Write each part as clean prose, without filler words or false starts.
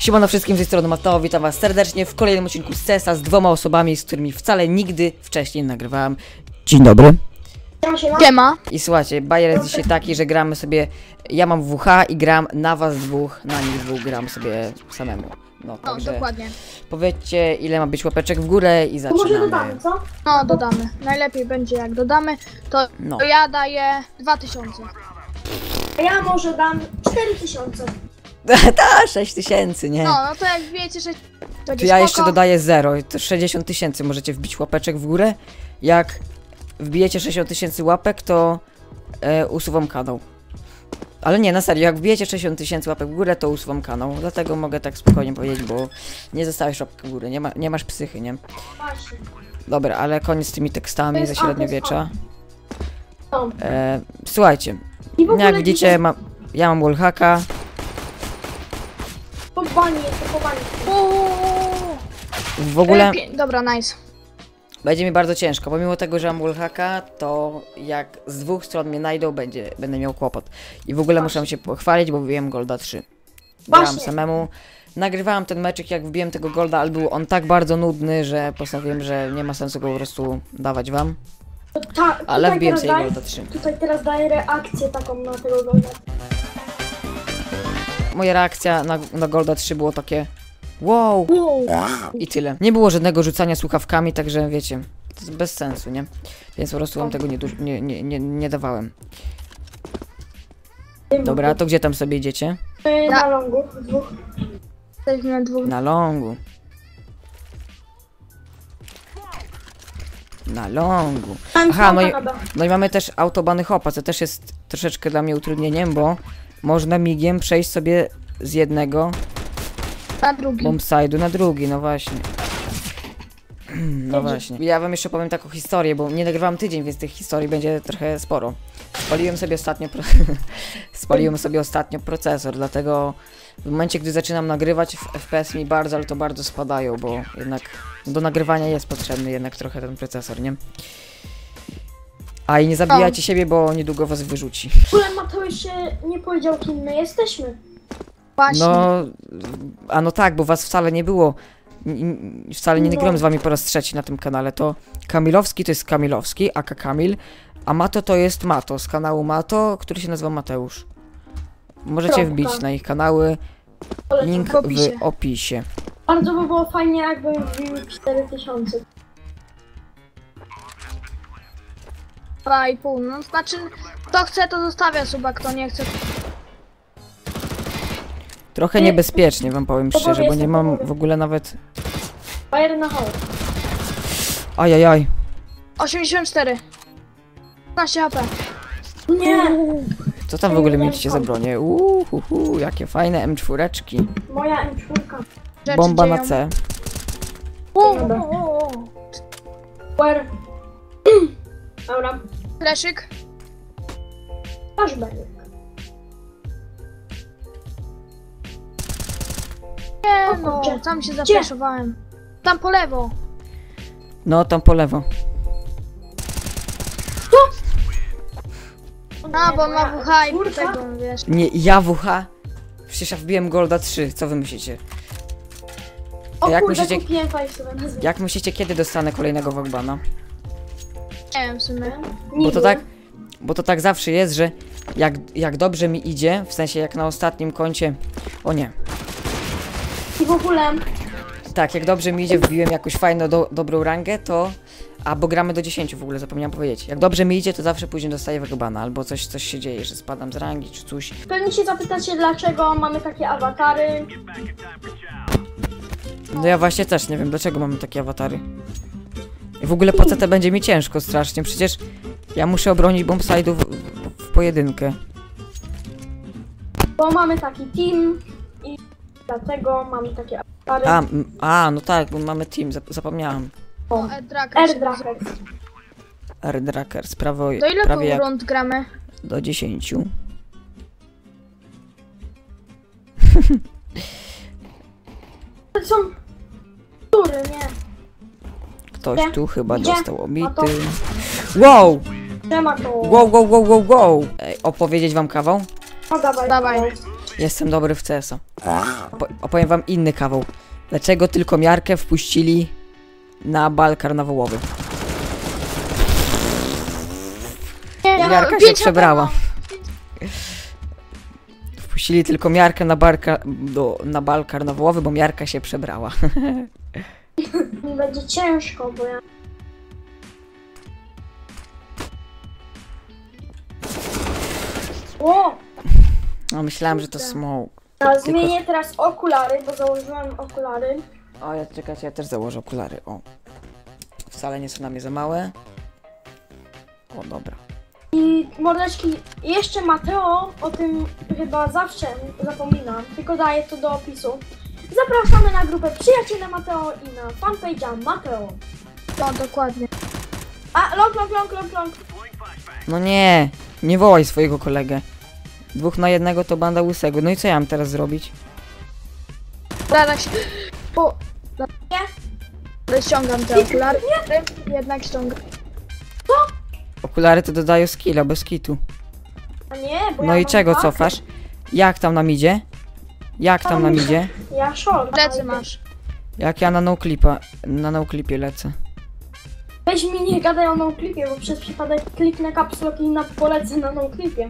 Siemano wszystkim, z tej strony Mateo, witam was serdecznie w kolejnym odcinku z CESa z dwoma osobami, z którymi wcale nigdy wcześniej nie nagrywałem. Dzień dobry. Siema. I słuchajcie, bajer jest dzisiaj taki, że gramy sobie, ja mam WH i gram na was dwóch, na nich dwóch gram sobie samemu. No, także dokładnie. powiedzcie, ile ma być łapeczek w górę i zaczynamy. Może dodamy, co? No, dodamy. Najlepiej będzie jak dodamy, to ja daję 2000. A ja może dam 4000. Ta, 6000, nie? No to jak wiecie, że To ja jeszcze dodaję 0, to 60 000 możecie wbić łapeczek w górę. Jak wbijecie 60 000 łapek, to usuwam kanał. Ale nie, na serio, jak wbijecie 60 000 łapek w górę, to usuwam kanał. Dlatego mogę tak spokojnie powiedzieć, bo nie zostawisz łapki w górę, nie masz psychy, nie? Właśnie. Dobra, ale koniec z tymi tekstami ze średniowiecza. No. Słuchajcie, I w ogóle jak widzicie, ja mam wallhacka. Po bani, to po bani. W ogóle Dobra, nice. będzie mi bardzo ciężko, pomimo tego, że mam wallhacka, to jak z dwóch stron mnie najdą, będę miał kłopot. I w ogóle muszę się pochwalić, bo wbiłem Golda 3. Grałem Właśnie. samemu. Nagrywałem ten meczek, jak wbiłem tego Golda, ale był on tak bardzo nudny, że postanowiłem, że nie ma sensu go po prostu dawać wam. Ale wbiłem sobie Golda 3. Tutaj teraz daję reakcję taką na tego golda. Moja reakcja na Golda 3 było takie wow! I tyle. Nie było żadnego rzucania słuchawkami, także wiecie, to jest bez sensu, nie? Więc po prostu wam tego nie dawałem. Dobra, to gdzie tam sobie idziecie? Na longu, dwóch. Jesteśmy dwóch. Na longu. Na longu. Aha, no i mamy też autobany hopa, co też jest troszeczkę dla mnie utrudnieniem, bo można migiem przejść sobie z jednego Na drugi. bombside'u na drugi, no właśnie. No właśnie. Ja wam jeszcze powiem taką historię, bo nie nagrywam tydzień, więc tych historii będzie trochę sporo. Spaliłem sobie ostatnio procesor, dlatego w momencie, gdy zaczynam nagrywać, FPS mi bardzo, ale to bardzo spadają, bo jednak do nagrywania jest potrzebny jednak trochę ten procesor, nie? A i nie zabijajcie siebie, bo niedługo was wyrzuci. W ogóle Mateusz się nie powiedział, kim my jesteśmy. Właśnie. No tak, bo was wcale nie było. Wcale nie nagrałem z wami po raz trzeci na tym kanale. To Kamilowski to jest Kamilowski, aka Kamil, a Mato to jest Mato z kanału Mato, który się nazywa Mateusz. Możecie wbić na ich kanały, link w opisie. Bardzo by było fajnie, jakby wbiły 4000. 2,5. No znaczy, kto chce, to zostawia suba, kto nie chce. Trochę niebezpiecznie wam powiem szczerze, bo nie mam w ogóle nawet... Bajer na hol. Ajajaj. 84. 15 HP. Nie! Co tam w ogóle mieliście za bronię? Jakie fajne M4. Moja M4. Rzeczy Bomba na dzieją. C. Where? Dobra. Fleszyk. Masz bajer. Nie no, tam się zapraszowałem. Tam po lewo. No, tam po lewo. A, bo on ma WH i czwórka? tego, wiesz. Nie, ja WH? Przecież ja wbiłem Golda 3, co wy myślicie? O Jak kurde, myślicie- kupiłem sobie nazwę. Jak myślicie, kiedy dostanę kolejnego Wagbana? Nie wiem w sumie. Bo to tak zawsze jest, że jak dobrze mi idzie, w sensie jak na ostatnim koncie... O nie. I w ogóle... Tak, jak dobrze mi idzie, wbiłem jakąś fajną, dobrą rangę, to... Bo gramy do 10 w ogóle, zapomniałem powiedzieć. Jak dobrze mi idzie, to zawsze później dostaję Wagbana, albo coś się dzieje, że spadam z rangi, czy coś. Pewnie się zapytacie, dlaczego mamy takie awatary. No ja właśnie też nie wiem, dlaczego mamy takie awatary. I w ogóle po CT będzie mi ciężko strasznie, przecież ja muszę obronić bombside'u w pojedynkę. Bo mamy taki team i dlatego mamy takie awatary. No tak, bo mamy team, zapomniałem. Airdracker. Airdrackers, Do ile prawie pół rund gramy? do 10. To są... Tury, nie. Ktoś tu chyba Gdzie? dostał obity. No to- Wow! Trema to... Wow! Ej, opowiedzieć wam kawał? No dawaj. Dawaj. Jestem dobry w CS-a. Opowiem wam inny kawał. Dlaczego tylko miarkę wpuścili na bal karnawałowy? Miarka się przebrała. Wpuścili tylko miarkę na bal karnawałowy, bo miarka się przebrała. Będzie ciężko, bo ja... O! No myślałem, że to smoke. Ja zmienię teraz okulary, bo założyłam okulary. O, czekajcie, ja też założę okulary, o. Wcale nie są na mnie za małe. O, dobra. I mordeczki, jeszcze Mateo, o tym chyba zawsze zapominam, tylko daję to do opisu. Zapraszamy na grupę Przyjaciele Mateo i na fanpage'a Mateo. No, dokładnie. A, long. No nie wołaj swojego kolegę. 2 na 1 to banda łysego. No i co ja mam teraz zrobić? Zaraz się... O, Nie? ale ściągam te okulary. Jednak ściągam. Okulary to dodają skilla, bez kitu. A nie, bo No ja i mam czego pakę. cofasz? Jak tam nam idzie? Jak tam nam idzie? Ja short. Plecy masz. Jak ja na noclipie lecę. Weź mi nie gadaj o noclipie, bo przez przypadek kliknę caps lock i polecę na noclipie.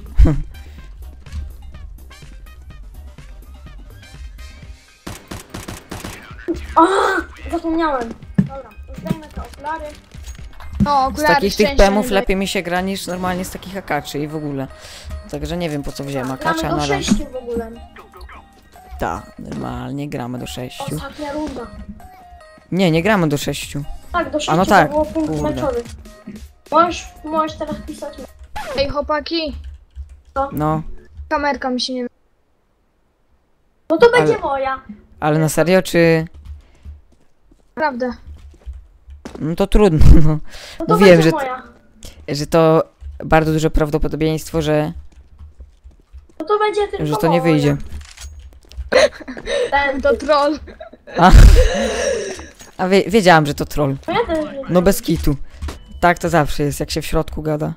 Zapomniałem. Dobra, zdejmę te okulary. No, Z okulary takich tych szczęścia pemów nie lepiej mi się gra niż normalnie z takich akaczy i w ogóle. Także nie wiem po co wziąłem Gramy akacza, do no ale... 6 w ogóle. Tak, normalnie gramy do 6. Ostatnia runda. Nie gramy do 6. Tak, do 6 A no tak, to było punkt kurde. meczowy. Możesz teraz pisać. Ej, chłopaki, No, kamerka mi się nie... No to będzie Ale- moja. ale na serio czy... Naprawdę. No to trudno, no. No to Mówiłem, będzie że moja. Że to bardzo duże prawdopodobieństwo, że No to będzie tylko to nie moja. wyjdzie. Ten, To troll. A wiedziałam, że to troll. no ja też nie. No bez kitu. Tak to zawsze jest, jak się w środku gada.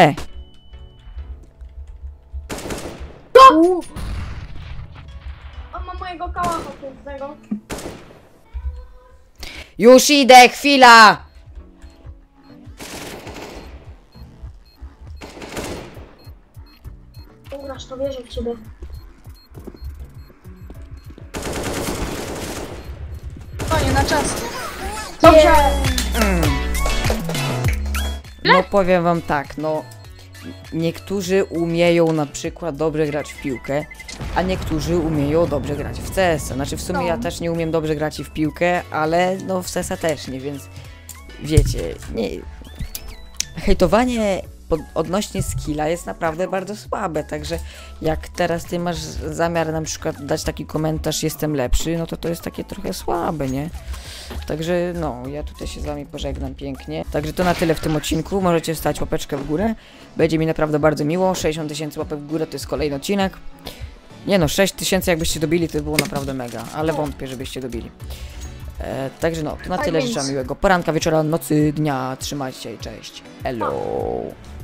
On ma mojego kałacha pięknego. Już idę, chwila! Ugrasz, to wierzę w ciebie. To nie na czas. Dobrze. No powiem wam tak, no niektórzy umieją na przykład dobrze grać w piłkę, a niektórzy umieją dobrze grać w CS-a. Znaczy w sumie ja też nie umiem dobrze grać w piłkę, ale no w CS-a też nie, więc wiecie, nie... Hejtowanie odnośnie skilla jest naprawdę bardzo słabe, także jak teraz ty masz zamiar na przykład dać taki komentarz jestem lepszy, no to jest takie trochę słabe, nie? Także no, ja tutaj się z wami pożegnam pięknie. Także to na tyle w tym odcinku, możecie stać łapeczkę w górę, będzie mi naprawdę bardzo miło, 60 000 łapek w górę to jest kolejny odcinek. Nie no, 6 000 jakbyście dobili to by było naprawdę mega, ale wątpię żebyście dobili. Także no, to na tyle, życzę miłego poranka, wieczora, nocy, dnia, trzymajcie się i cześć. Hello.